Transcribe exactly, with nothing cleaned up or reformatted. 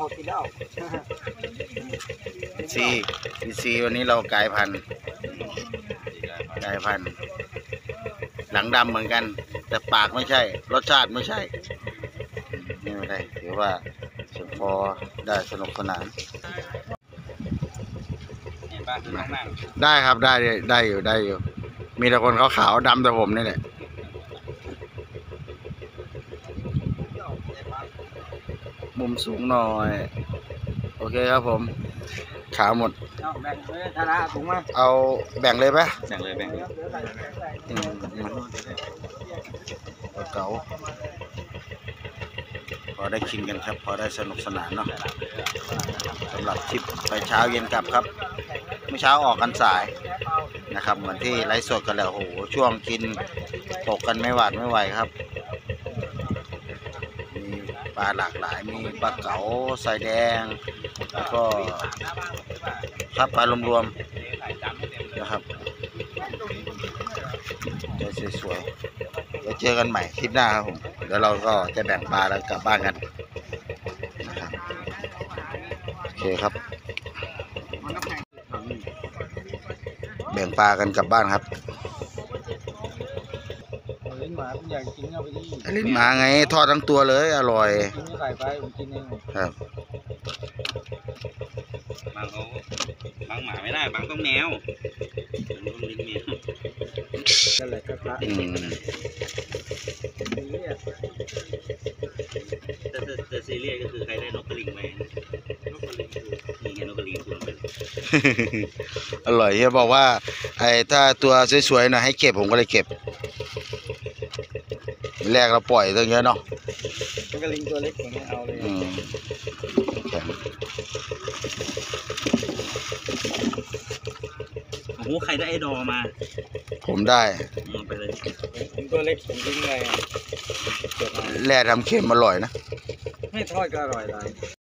พอกินแล้วซีซีวันนี้เรากลายพันธุ์กลายพันธุ์หลังดำเหมือนกัน แต่ปากไม่ใช่ รสชาติไม่ใช่นี่ไม่ได้ถือว่าสุดพอได้สนุกสนานได้ครับได้ได้อยู่ได้อยู่มีแต่คนขาวๆดำแต่ผมนี่แหละมุมสูงหน่อยโอเคครับผมขาวหมดเอาแบ่งเลยธนาถุงมาเอาแบ่งเลยปะแบ่งเลยแบ่งเลยเก๋าพอได้กินกันครับพอได้สนุกสนานเนาะสำหรับทริปไปเช้าเย็นกลับครับเมื่อเช้าออกกันสายนะครับเหมือนที่ไลฟ์สดกันแล้วโอ้โหช่วงกินตกกันไม่หวาดไม่ไหวครับมีปลาหลากหลายมีปลาเก๋าใส่แดงแล้วก็ครับปลารวมๆนะครับใจสวยๆแล้วเจอกันใหม่คลิปหน้าครับผมเดี๋ยวเราก็จะแบ่งปลาแล้วกลับบ้านกันนะครับโอเคครับแบ่งปลากันกลับบ้านครับลิ้นหมาผมอยากกินเอาไปดิลิ้นหมาไงทอดทั้งตัวเลยอร่อยกินใส่ไปผมกินเองครับบางเขาบางหมาไม่ได้บางต้องแมวต้องลิ้นแมวนั่นแหละครับอืมแต่แต่ซีเรียสก็คือใครได้นกกระลิงไปนกกระลิงนี่ไงนกกระลิงตัวไปอร่อยเฮียบอกว่าไอ้ถ้าตัวสวยๆนะให้เก็บผมก็เลยเก็บแรกเราปล่อยตั้งเยอะเนาะนกกระลิงตัวเล็กผมไม่เอาเลยโอ้โหใครได้ไอ้ดอมาผมได้ไปเลยผมตัวเล็กผมทิ้งเลยแร่ทำเค็มอร่อยนะไม่ทอดก็อร่อยเลย